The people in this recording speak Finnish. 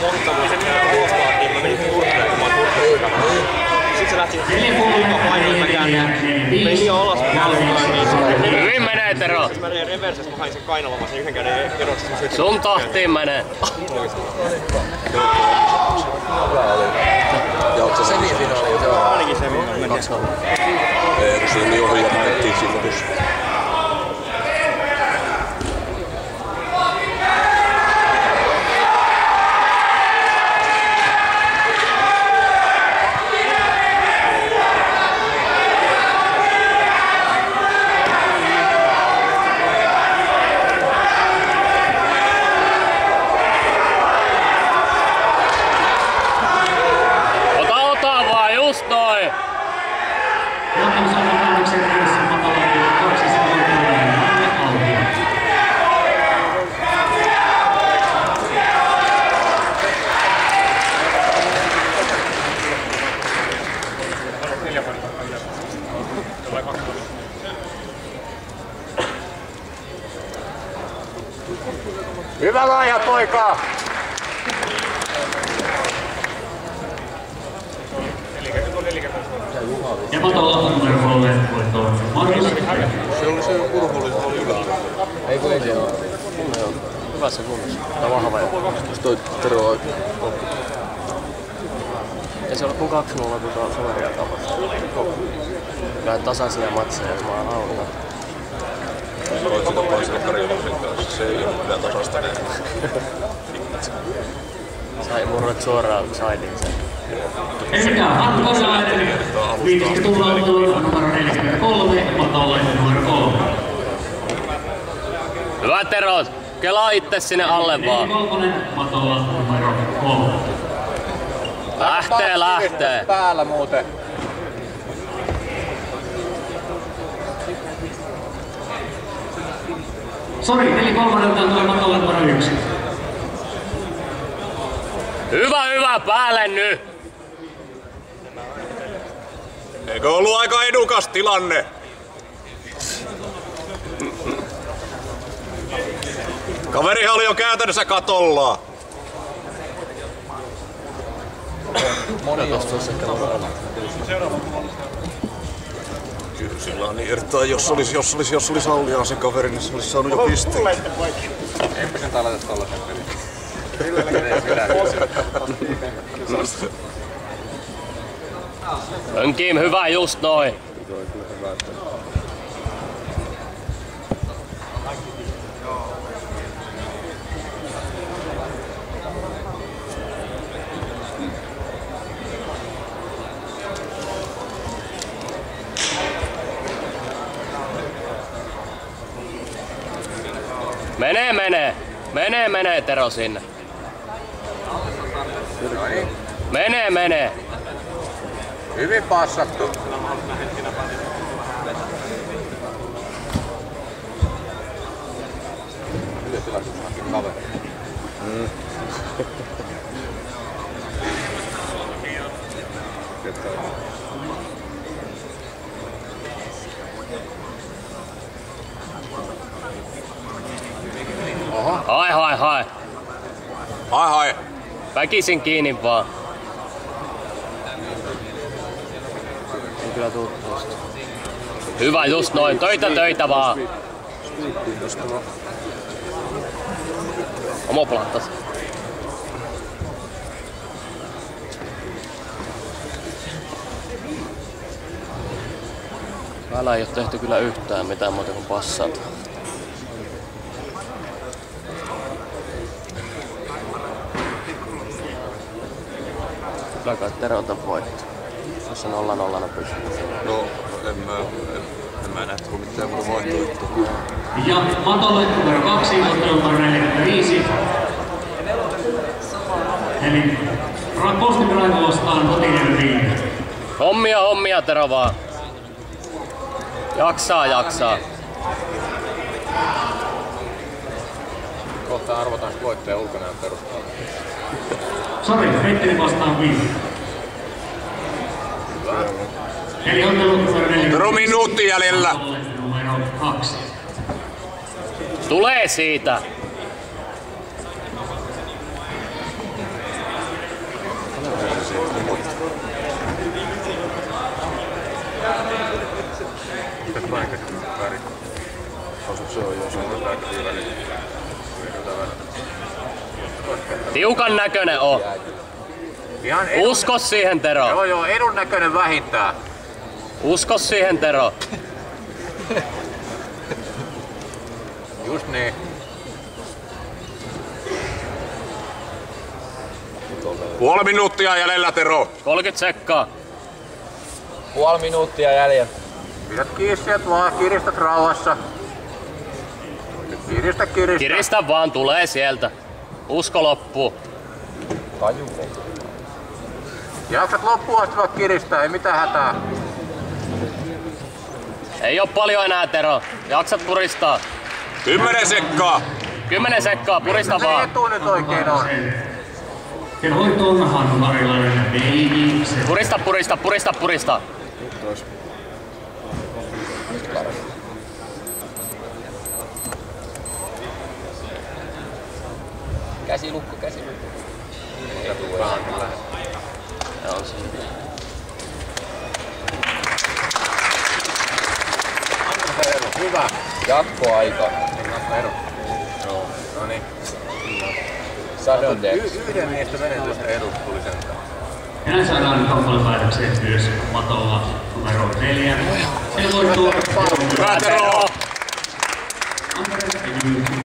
monta vuotta mä menin Turkkiin, kun mä oon Turkissa. Sitten se lähti painoon, mä käännin. Menin niin alas, niin hyvin menee, Tero. Mä menin reversessä, mä hain sen kainalomaan sen yhden käden erossa. Sun tahtiin menee. Ja onko se semifinaali? Ainakin semifinaali. 2-0. Ei, kun siinä niin ohi ja menettiin sivutus. Hyvä laaja, poika! Ja matolla numero 3 voittoon Markus. Se oli se Urho oli ylhäällä. Ei kun ei se ole. Hyvässä kunnossa. Tää on vahva jo. Jos toi Tero on Ei se ole kuin 2-0 tuota Soveria tapahtuu. Vähän tasaisia matseja, jos mä autan. Voit sitä paisella Karjalaisen kanssa. Se ei ole mitään tasasta näin. Sai murrat suoraan saidin sen. Elikkä Hannu Kosalainen, viimeksi tullautuu numero 43, matolle numero 3. Hyvä, Tero! Kelaa itse sinne alle vaan. 43, matolla numero 3. Lähtee! Päällä muuten. Sori, 43 tulee matolle numero 1. Hyvä, päälle nyt! Eikö ollut aika edukas tilanne? Kaverihan oli jo käytännössä katolla. Moni tosta olisi ehkä loppuun. Kyllä sillä on niin irtaa, jos olisi Alliaan se kaveri, niin se olisi saanut jo pisteen. Eipä sen laita tollasen pelin. Önkiim, hyvä just noin. Menee Tero sinne. Menee. Hyvin passattu. Hyvä tilaisuus hankin kaveri. Hai. Väkisin kiinni vaan. Ei kyllä tuu tosta. Hyvä just noin, töitä vaan. Omoplattas. Täällä ei oo tehty kyllä yhtään mitään muuta kuin passata. Kyllä kai Terolta voittaa. Jos se 0-0 pysyy. No, en mä näe tullut mitään muuta vaihtoehtoa. Ja matolle numero 2, numero 45. Eli Postin Raivo vastaan Kotinen Riihi. Hommia Tero vaan. Jaksaa. Kohta arvotaan voittaja ulkonäön perusteella. Sori, Petteri vastaan 5. Eli ottelu numero 4. Tero minuutti jäljellä. Numero 2. Tulee siitä. Tiukan näköinen on. Ihan Usko siihen, Tero. Joo, edun näköinen vähintään. Usko siihen, Tero. Just niin. Puoli minuuttia jäljellä, Tero. 30 sekkaa. Puoli minuuttia jäljellä. Pidät kiinni sieltä vaan, kiristät rauhassa. Kiristä. Kiristä vaan, tulee sieltä. Usko loppuu. Taju. Jaksat loppuun asti vaan kiristää, ei mitään hätää. Ei oo paljon enää, Tero. Jaksat puristaa. 10 sekkaa. 10 sekkaa, purista Se vaan. etu nyt oikein on. Ja hoitoon Hannu Marilainen Veikiksen. Purista. Käsilukko. Joo, siinä. Hyvä. Jatkoaika. No niin. Sudden death. Yhden niistä menetystä edusta tuli sentään. Ja näin saadaan kamppailupäätökseen myös matolla numero 4. Se voittuu. Hyvä, Tero.